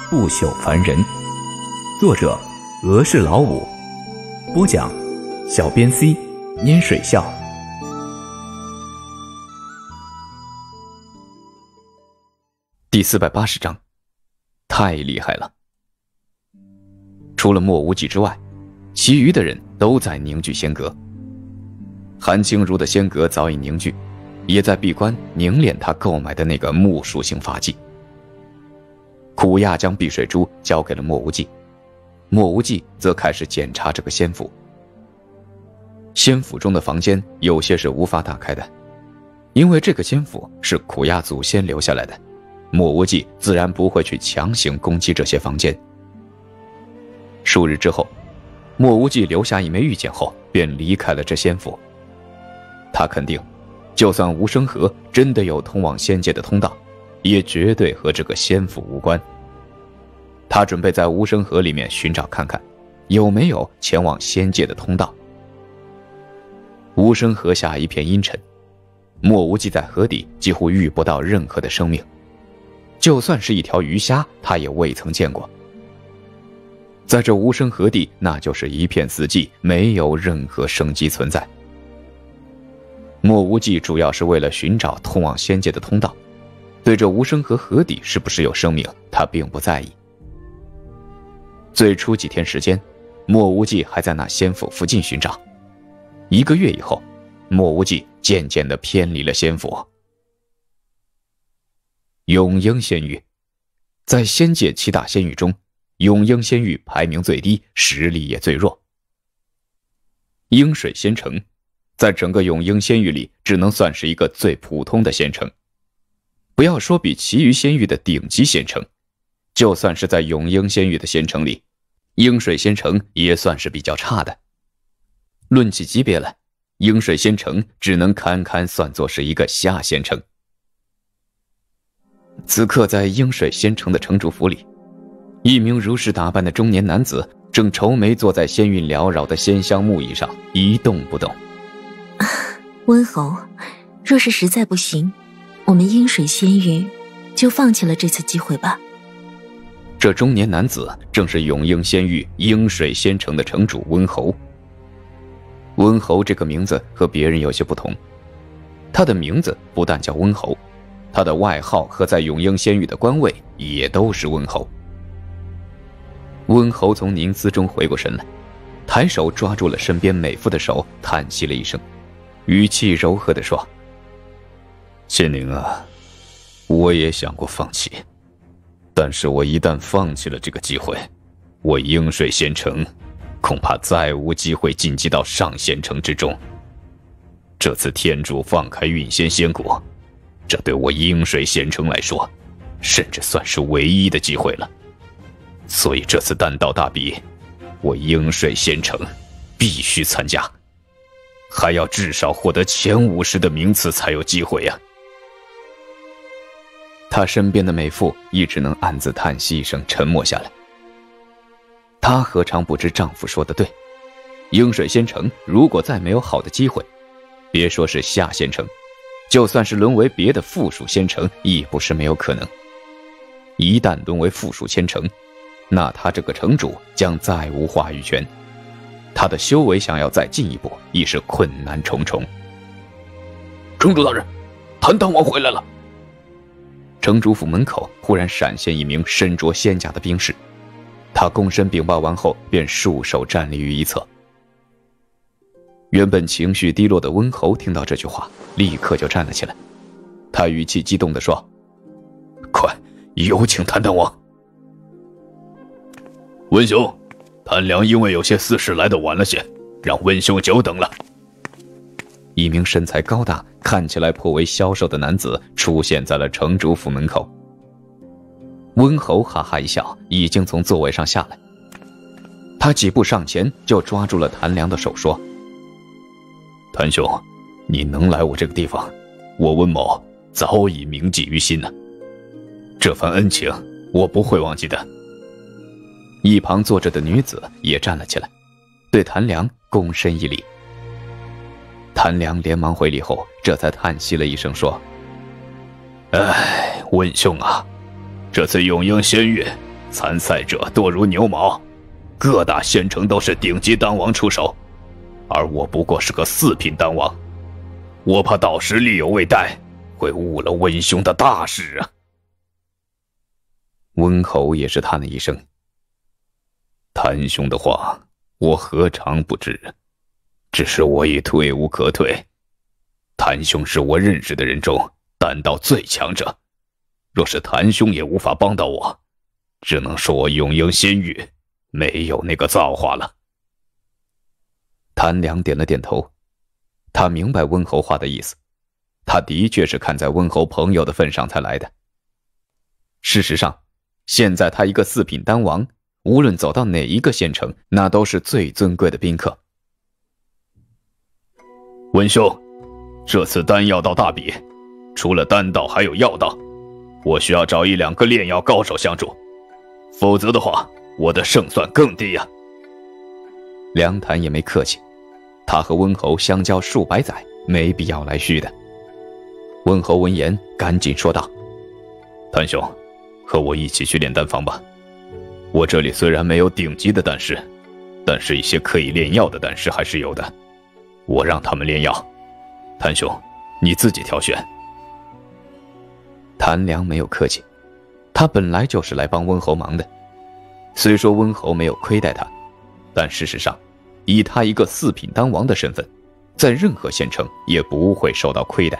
不朽凡人。作者俄氏老五，播讲小编 C 拈水笑。第480章，太厉害了。除了莫无忌之外，其余的人都在凝聚仙格。韩青如的仙格早已凝聚，也在闭关凝练他购买的那个木属性法器。苦亚将碧水珠交给了莫无忌，莫无忌则开始检查这个仙府。仙府中的房间有些是无法打开的，因为这个仙府是苦亚祖先留下来的，莫无忌自然不会去强行攻击这些房间。数日之后，莫无忌留下一枚玉简后便离开了这仙府。他肯定，就算无声河真的有通往仙界的通道，也绝对和这个仙府无关。他准备在无声河里面寻找看看，有没有前往仙界的通道。无声河下一片阴沉，莫无忌在河底几乎遇不到任何的生命，就算是一条鱼虾，他也未曾见过。在这无声河底，那就是一片死寂，没有任何生机存在。莫无忌主要是为了寻找通往仙界的通道，对这无声河河底是不是有生命，他并不在意。最初几天时间，莫无忌还在那仙府附近寻找。1个月以后，莫无忌渐渐地偏离了仙府。永英仙域，在仙界7大仙域中，永英仙域排名最低，实力也最弱。鹰水仙城在整个永英仙域里只能算是一个最普通的仙城，不要说比其余仙域的顶级仙城，就算是在永英仙域的仙城里，鹰水仙城也算是比较差的。论起级别来，鹰水仙城只能堪堪算作是一个下仙城。此刻在鹰水仙城的城主府里，一名如是打扮的中年男子正愁眉坐在仙韵缭绕的仙香木椅上一动不动。 温侯，若是实在不行，我们鹰水仙域就放弃了这次机会吧。 这中年男子正是永英仙域鹰水仙城的城主温侯。温侯这个名字和别人有些不同，他的名字不但叫温侯，他的外号和在永英仙域的官位也都是温侯。温侯从凝思中回过神来，抬手抓住了身边美妇的手，叹息了一声，语气柔和地说：仙灵啊，我也想过放弃，但是我一旦放弃了这个机会，我鹰水仙城恐怕再无机会晋级到上仙城之中。这次天主放开运仙仙果，这对我鹰水仙城来说，甚至算是唯一的机会了。所以这次单刀大比，我鹰水仙城必须参加，还要至少获得前50的名次才有机会啊。他身边的美妇也只能暗自叹息一声，沉默下来。她何尝不知丈夫说的对，鹰水仙城如果再没有好的机会，别说是下仙城，就算是沦为别的附属仙城亦不是没有可能。一旦沦为附属仙城，那他这个城主将再无话语权，他的修为想要再进一步亦是困难重重。城主大人，谭当王回来了。城主府门口忽然闪现一名身着仙甲的兵士，他躬身禀报完后便束手站立于一侧。原本情绪低落的温侯听到这句话，立刻就站了起来，他语气激动地说：快有请谭当王。温兄，谭良因为有些私事来得晚了些，让温兄久等了。一名身材高大看起来颇为消瘦的男子出现在了城主府门口。温侯哈哈一笑，已经从座位上下来，他几步上前就抓住了谭良的手说：谭兄，你能来我这个地方，我温某早已铭记于心了，这番恩情我不会忘记的。一旁坐着的女子也站了起来，对谭良躬身一礼。谭良连忙回礼后，这才叹息了一声说：温兄啊，这次永英仙域参赛者多如牛毛，各大县城都是顶级丹王出手，而我不过是个4品丹王，我怕到时力有未逮，会误了温兄的大事啊。温侯也是叹了一声，谭兄的话我何尝不知，只是我已退无可退。谭兄是我认识的人中丹道最强者，若是谭兄也无法帮到我，只能说我永英仙域没有那个造化了。谭良点了点头，他明白温侯话的意思，他的确是看在温侯朋友的份上才来的。事实上，现在他一个4品丹王，无论走到哪一个县城，那都是最尊贵的宾客。温兄，这次丹药道大比，除了丹道还有药道，我需要找1、2个炼药高手相助，否则的话，我的胜算更低呀。梁谭也没客气，他和温侯相交数百载，没必要来虚的。温侯闻言赶紧说道：谭兄，和我一起去炼丹房吧。我这里虽然没有顶级的丹师，但是一些可以炼药的丹师还是有的，我让他们炼药，谭兄你自己挑选。谭良没有客气，他本来就是来帮温侯忙的。虽说温侯没有亏待他，但事实上以他一个4品丹王的身份，在任何县城也不会受到亏待。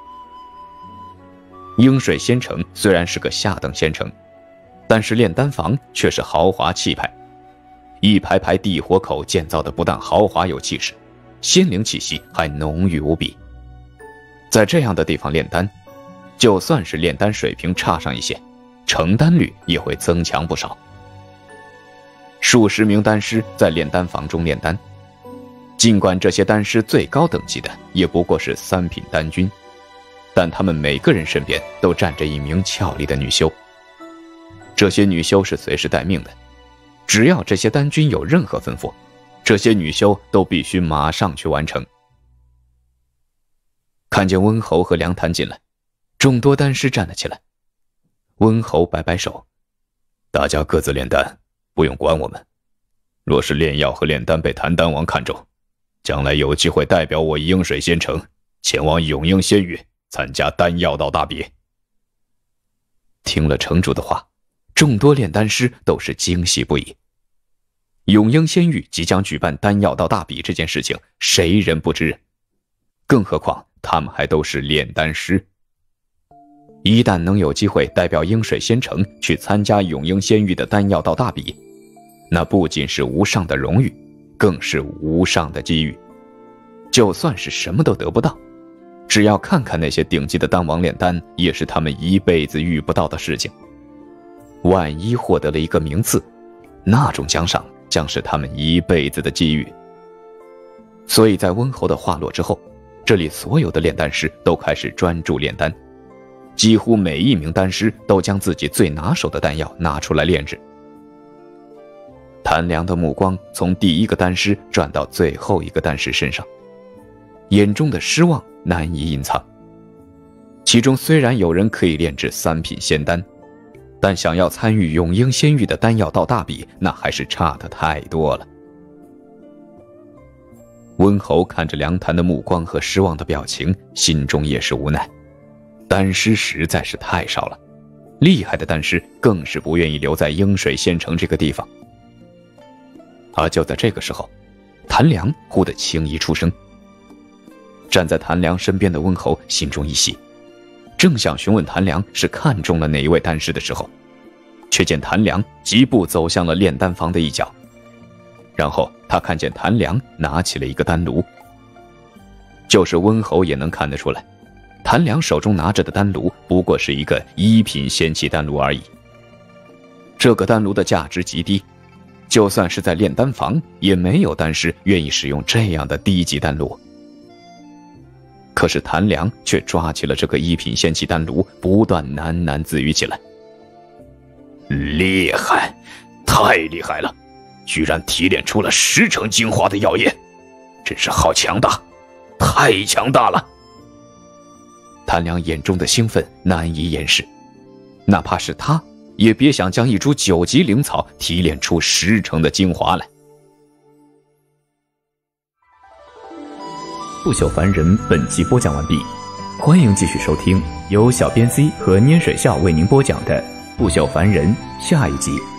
鹰水仙城虽然是个下等仙城，但是炼丹房却是豪华气派，一排排地火口建造的不但豪华有气势，仙灵气息还浓郁无比。在这样的地方炼丹，就算是炼丹水平差上一些，成丹率也会增强不少。数十名丹师在炼丹房中炼丹，尽管这些丹师最高等级的也不过是3品丹君，但他们每个人身边都站着1名俏丽的女修。这些女修是随时待命的，只要这些丹君有任何吩咐，这些女修都必须马上去完成。看见温侯和梁谭进来，众多丹师站了起来。温侯摆摆手：大家各自炼丹，不用管我们。若是炼药和炼丹被谭丹王看中，将来有机会代表我鹰水仙城前往永英仙域参加丹药道大比。听了城主的话，众多炼丹师都是惊喜不已。永英仙域即将举办丹药道大比这件事情，谁人不知？更何况他们还都是炼丹师。一旦能有机会代表鹰水仙城去参加永英仙域的丹药道大比，那不仅是无上的荣誉，更是无上的机遇。就算是什么都得不到，只要看看那些顶级的丹王炼丹，也是他们一辈子遇不到的事情。万一获得了一个名次，那种奖赏将是他们一辈子的机遇。所以在温侯的话落之后，这里所有的炼丹师都开始专注炼丹，几乎每1名丹师都将自己最拿手的丹药拿出来炼制。谭良的目光从第1个丹师转到最后一个丹师身上，眼中的失望难以隐藏。其中虽然有人可以炼制3品仙丹，但想要参与永英仙域的丹药道大比，那还是差得太多了。温侯看着梁谭的目光和失望的表情，心中也是无奈。丹师实在是太少了，厉害的丹师更是不愿意留在鹰水县城这个地方。而就在这个时候，谭良忽地轻移出声。站在谭良身边的温侯心中一喜，正想询问谭良是看中了哪一位丹师的时候，却见谭良疾步走向了炼丹房的一角，然后他看见谭良拿起了一个丹炉。就是温侯也能看得出来，谭良手中拿着的丹炉不过是一个1品仙气丹炉而已。这个丹炉的价值极低，就算是在炼丹房，也没有丹师愿意使用这样的低级丹炉。可是谭良却抓起了这个1品仙气丹炉，不断喃喃自语起来：厉害，太厉害了，居然提炼出了10成精华的药液，真是好强大，太强大了。谭良眼中的兴奋难以掩饰，哪怕是他也别想将一株9级灵草提炼出10成的精华来。 不朽凡人本集播讲完毕，欢迎继续收听由小编 C 和拈水笑为您播讲的不朽凡人下一集。